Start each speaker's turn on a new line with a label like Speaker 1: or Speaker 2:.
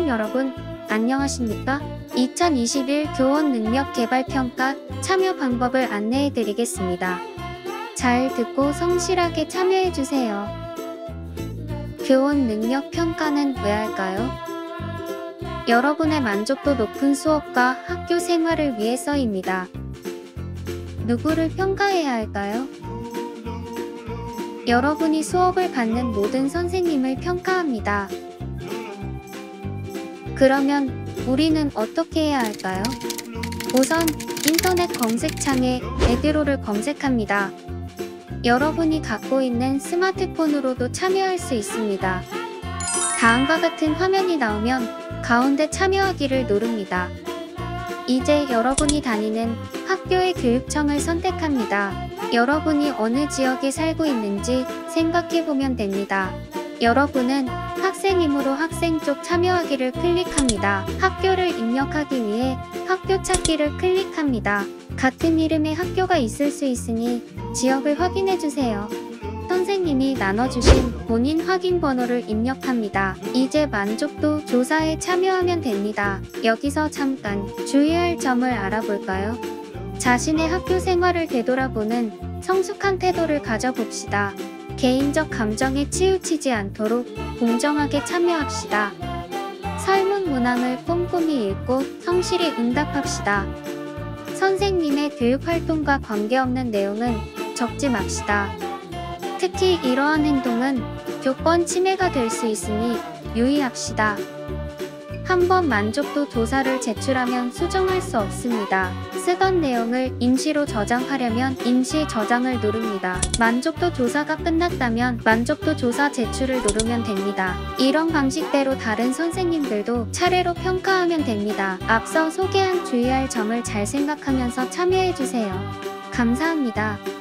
Speaker 1: 선생님 여러분, 안녕하십니까? 2021 교원 능력 개발 평가 참여 방법을 안내해 드리겠습니다. 잘 듣고 성실하게 참여해 주세요. 교원 능력 평가는 왜 할까요? 여러분의 만족도 높은 수업과 학교 생활을 위해서입니다. 누구를 평가해야 할까요? 여러분이 수업을 받는 모든 선생님을 평가합니다. 그러면 우리는 어떻게 해야 할까요? 우선 인터넷 검색창에 에듀로를 검색합니다. 여러분이 갖고 있는 스마트폰으로도 참여할 수 있습니다. 다음과 같은 화면이 나오면 가운데 참여하기를 누릅니다. 이제 여러분이 다니는 학교의 교육청을 선택합니다. 여러분이 어느 지역에 살고 있는지 생각해보면 됩니다. 여러분은 학생이므로 학생 쪽 참여하기를 클릭합니다. 학교를 입력하기 위해 학교 찾기를 클릭합니다. 같은 이름의 학교가 있을 수 있으니 지역을 확인해주세요. 선생님이 나눠주신 본인 확인 번호를 입력합니다. 이제 만족도 조사에 참여하면 됩니다. 여기서 잠깐 주의할 점을 알아볼까요? 자신의 학교 생활을 되돌아보는 성숙한 태도를 가져봅시다. 개인적 감정에 치우치지 않도록 공정하게 참여합시다. 설문 문항을 꼼꼼히 읽고 성실히 응답합시다. 선생님의 교육활동과 관계없는 내용은 적지 맙시다. 특히 이러한 행동은 교권 침해가 될 수 있으니 유의합시다. 한번 만족도 조사를 제출하면 수정할 수 없습니다. 쓰던 내용을 임시로 저장하려면 임시 저장을 누릅니다. 만족도 조사가 끝났다면 만족도 조사 제출을 누르면 됩니다. 이런 방식대로 다른 선생님들도 차례로 평가하면 됩니다. 앞서 소개한 주의할 점을 잘 생각하면서 참여해주세요. 감사합니다.